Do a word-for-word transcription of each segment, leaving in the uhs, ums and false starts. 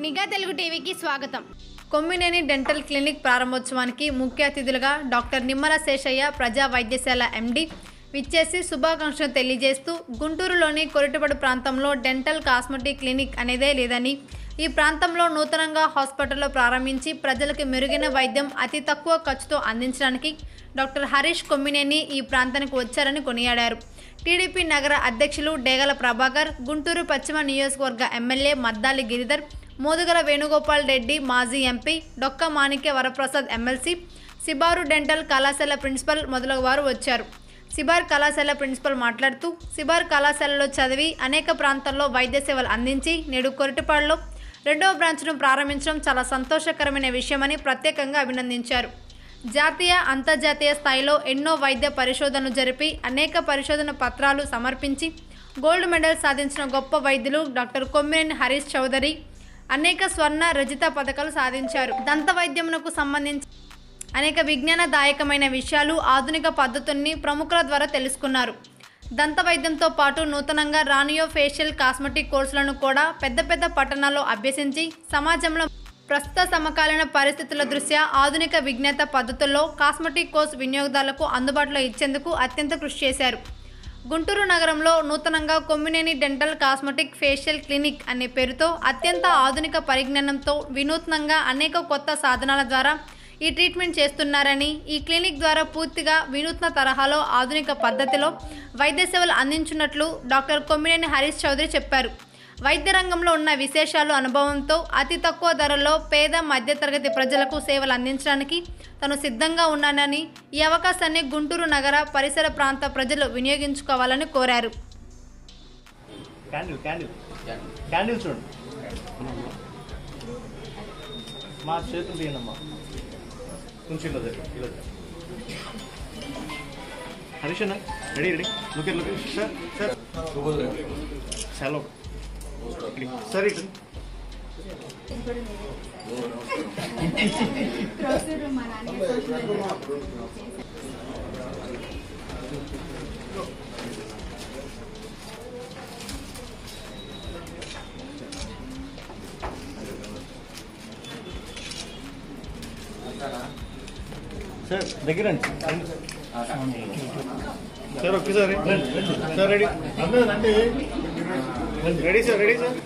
నిఘా తెలుగు టీవీకి స్వాగతం. కొమ్మినేని డెంటల్ క్లినిక్ ప్రారంభోత్సవానికి ముఖ్య అతిథులుగా డాక్టర్ నిమ్మల శేషయ్య ప్రజా వైద్యశాల ఎండి విచ్చేసి శుభాకాంక్షలు తెలియజేస్తూ గుంటూరులోని కొరిటపడు ప్రాంతంలో డెంటల్ కాస్మెటిక్ క్లినిక్ అనేదే లేదని, ఈ ప్రాంతంలో నూతనంగా హాస్పిటల్లో ప్రారంభించి ప్రజలకు మెరుగైన వైద్యం అతి తక్కువ ఖర్చుతో అందించడానికి డాక్టర్ హరీష్ కొమ్మినేని ఈ ప్రాంతానికి వచ్చారని కొనియాడారు. టీడీపీ నగర అధ్యక్షులు డేగల ప్రభాకర్, గుంటూరు పశ్చిమ నియోజకవర్గ ఎమ్మెల్యే మద్దాలి గిరిధర్, మోదుగల వేణుగోపాల్ రెడ్డి మాజీ MP, Dokka Manikya Varaprasad MLC, Sibar dental కళాశాల ప్రిన్సిపల్ మొదలగు వారు వచ్చారు. సిబార్ కళాశాల ప్రిన్సిపల్ మాట్లాడుతూ, సిబార్ కళాశాలలో చదివి అనేక ప్రాంతాల్లో వైద్య సేవలు అందించి నేడు కొరిటపాడులో రెండవ బ్రాంచ్ను ప్రారంభించడం చాలా సంతోషకరమైన విషయమని ప్రత్యేకంగా అభినందించారు. జాతీయ అంతర్జాతీయ స్థాయిలో ఎన్నో వైద్య పరిశోధనలు జరిపి అనేక పరిశోధన పత్రాలు సమర్పించి గోల్డ్ మెడల్ సాధించిన గొప్ప వైద్యులు డాక్టర్ కొమ్మినేని హరీష్ చౌదరి అనేక స్వర్ణ రజిత పథకాలు సాధించారు. దంత వైద్యమునకు సంబంధించి అనేక విజ్ఞానదాయకమైన విషయాలు ఆధునిక పద్ధతుల్ని ప్రముఖుల ద్వారా తెలుసుకున్నారు. దంత వైద్యంతో పాటు నూతనంగా రానియో ఫేషియల్ కాస్మెటిక్ కోర్సులను కూడా పెద్ద పెద్ద పట్టణాల్లో అభ్యసించి సమాజంలో ప్రస్తుత సమకాలీన పరిస్థితుల దృష్ట్యా ఆధునిక విజ్ఞాత పద్ధతుల్లో కాస్మెటిక్ కోర్సు వినియోగదారులకు అందుబాటులో ఇచ్చేందుకు అత్యంత కృషి చేశారు. గుంటూరు నగరంలో నూతనంగా Kommineni dental cosmetic facial clinic అనే పేరుతో అత్యంత ఆధునిక పరిజ్ఞానంతో వినూత్నంగా అనేక కొత్త సాధనాల ద్వారా ఈ ట్రీట్మెంట్ చేస్తున్నారని, ఈ క్లినిక్ ద్వారా పూర్తిగా వినూత్న తరహాలో ఆధునిక పద్ధతిలో వైద్య సేవలు అందించున్నట్లు డాక్టర్ కొమ్మినేని హరీష్ చౌదరి చెప్పారు. వైద్య రంగంలో ఉన్న విశేషాలు అనుభవంతో అతి తక్కువ ధరల్లో పేద మధ్యతరగతి ప్రజలకు సేవలు అందించడానికి తాను సిద్ధంగా ఉన్నానని, ఈ అవకాశాన్ని గుంటూరు నగర పరిసర ప్రాంత ప్రజలు వినియోగించుకోవాలని కోరారు. హరీష్ అన్న ready ready look look sir sir hello sir ఇటు సార్ దగ్గర సార్ ఒక్కసారి sir ready ready sir ready sir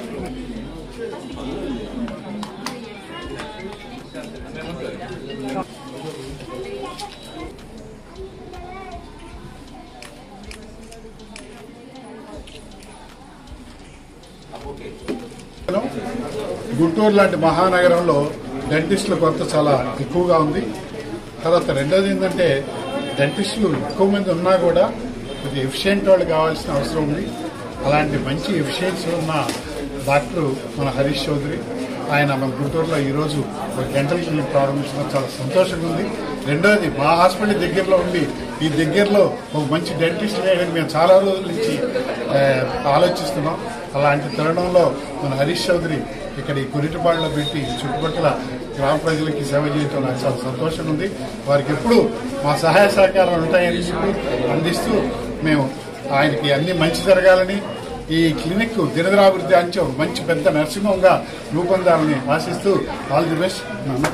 Guntur లాంటి మహానగరంలో డెంటిస్టుల కొరత చాలా ఎక్కువగా ఉంది. తర్వాత రెండోది ఏంటంటే డెంటిస్టులు ఎక్కువ మంది ఉన్నా కూడా కొద్దిగా ఎఫిషియెంట్ వాళ్ళు కావాల్సిన అవసరం ఉంది. అలాంటి మంచి ఎఫిషియన్సీ ఉన్న డాక్టర్ మన హరీష్ చౌదరి, ఆయన మన గుంటూరులో ఈరోజు ఒక డెంటల్ క్లినిక్ ప్రారంభించడం చాలా సంతోషంగా ఉంది. రెండోది మా హాస్పిటల్ దగ్గరలో ఉండి ఈ దగ్గరలో ఒక మంచి డెంటిస్ట్ వేయడానికి మేము చాలా రోజుల నుంచి ఆలోచిస్తున్నాం. అలాంటి తరుణంలో మన హరీష్ చౌదరి ఇక్కడ ఈ కొరిటపాడులో పెట్టి చుట్టుపక్కల గ్రామ ప్రజలకి సేవ చేయడం నాకు చాలా సంతోషంగా ఉంది. వారికి ఎప్పుడు మా సహాయ సహకారాలు ఉంటాయని చెప్పి అందిస్తూ మేము ఆయనకి అన్ని మంచి జరగాలని, ఈ క్లినిక్ దినదినాభివృద్ధి అంచే ఒక మంచి పెద్ద నర్సింగ్ హోమ్గా రూపొందాలని ఆశిస్తూ ఆల్ ది బెస్ట్.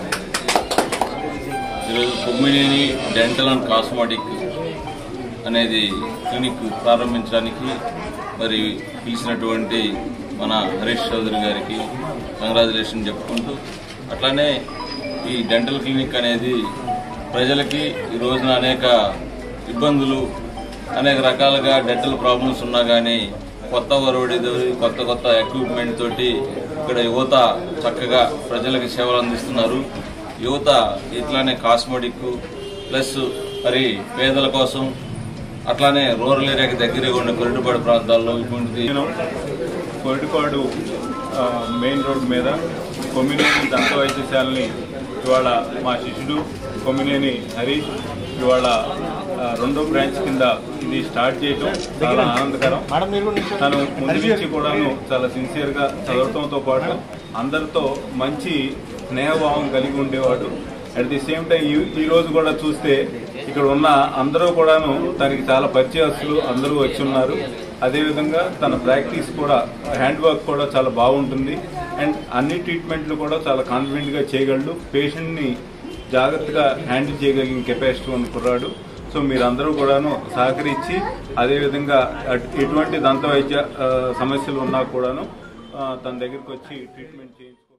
ఈరోజు కొమ్మినేని డెంటల్ అండ్ కాస్మెటిక్ అనేది క్లినిక్ ప్రారంభించడానికి మరి పిలిచినటువంటి మన హరీష్ చౌదరి గారికి కంగ్రాచులేషన్ చెప్పుకుంటూ, అట్లానే ఈ డెంటల్ క్లినిక్ అనేది ప్రజలకి ఈ రోజున అనేక ఇబ్బందులు, అనేక రకాలుగా డెంటల్ ప్రాబ్లమ్స్ ఉన్నా కానీ కొత్త వరవడితో కొత్త కొత్త ఎక్విప్మెంట్ తోటి ఇక్కడ యువత చక్కగా ప్రజలకు సేవలు అందిస్తున్నారు. యువత ఇట్లానే కాస్మెటిక్ ప్లస్ మరి పేదల కోసం అట్లానే రూరల్ ఏరియాకి దగ్గరగా ఉన్న కొరిటపాడు ప్రాంతాల్లో ఇటువంటి కొరిటపాడు మెయిన్ రోడ్ మీద కొమ్మినేని దంత వైద్యశాలని ఇవాళ మా శిష్యుడు కొమ్మినేని హరీష్ ఇవాళ రెండో బ్రాంచ్ కింద ఇది స్టార్ట్ చేయడం చాలా ఆనందకరం. తను ముందు నుంచి కూడాను చాలా సిన్సియర్గా చదవటంతో పాటు అందరితో మంచి స్నేహభావం కలిగి ఉండేవాడు. అట్ ది సేమ్ టైం ఈ రోజు కూడా చూస్తే ఇక్కడ ఉన్న అందరూ కూడాను తనకి చాలా పరిచయస్తులు అందరూ వచ్చి ఉన్నారు. అదేవిధంగా తన ప్రాక్టీస్ కూడా హ్యాండ్ వర్క్ కూడా చాలా బాగుంటుంది. అండ్ అన్ని ట్రీట్మెంట్లు కూడా చాలా కాన్ఫిడెంట్గా చేయగలడు. పేషెంట్ని జాగ్రత్తగా హ్యాండిల్ చేయగలిగిన కెపాసిటీ ఉన్న కుర్రాడు. సో మీరందరూ కూడాను సహకరించి అదేవిధంగా ఎటువంటి దంత వైద్య సమస్యలు ఉన్నా కూడాను తన దగ్గరికి వచ్చి ట్రీట్మెంట్ చేయించుకో